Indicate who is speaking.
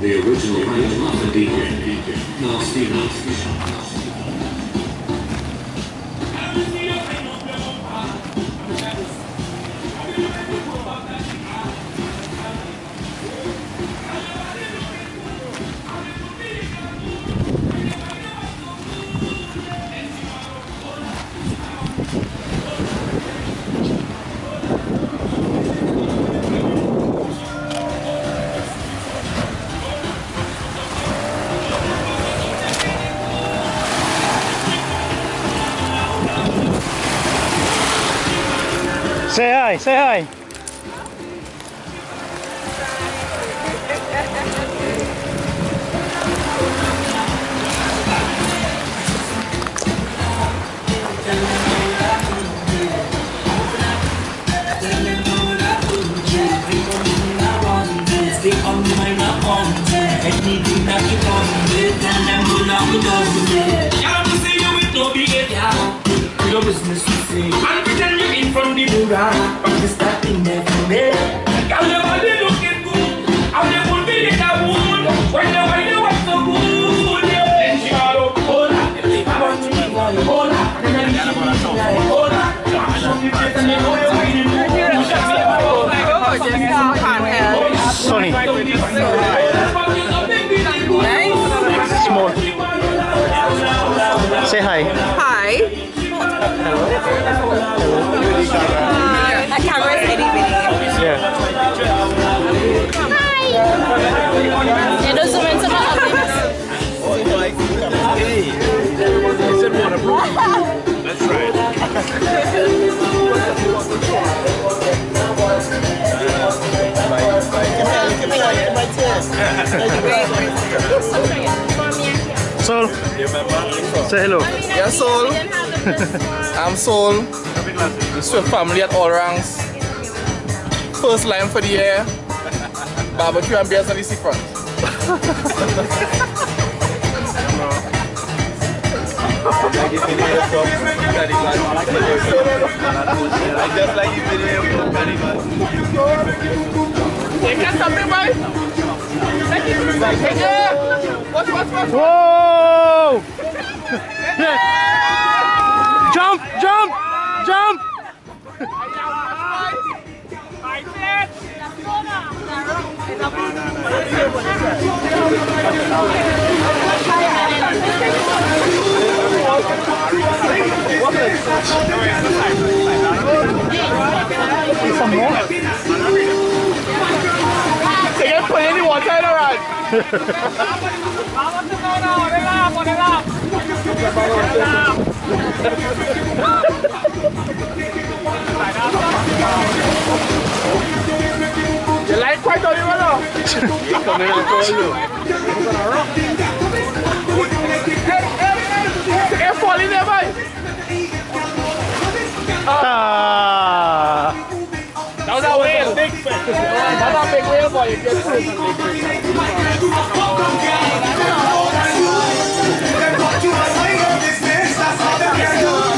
Speaker 1: The original Phantom DJ. Nasty.
Speaker 2: Say hi, say hi.
Speaker 3: Anything that you come with, tell them do not be done with it. Can't see you with no behavior. Your business to say. And pretend you're in from the mirror. Practice that thing there for me. Girl, your body looking good. And they will be in a wood. When you find you what's so good. Then she got up, hold up. I want to be one, hold up. Then I need to be like, hold up. Some you get and they know you're winning.
Speaker 2: Sonny. Small. Say hi.
Speaker 4: Hi. That camera is itty bitty.
Speaker 2: Yeah.
Speaker 4: Hi. It doesn't mean to my
Speaker 5: That's right.
Speaker 2: Sol, say hello.
Speaker 6: Yeah, Soul. I'm Soul. The Swift family at all ranks. First line for the year. Barbecue and beers on the seafront.
Speaker 5: I just like the video from Carnival.
Speaker 6: You can something, boy? Thank you. Watch.
Speaker 2: Whoa! Jump! Some more?
Speaker 6: They can put any water in around. You like quite on you, hello? Hey, fall in there, boy. That was a whale. That's a big whale, boy. You get through.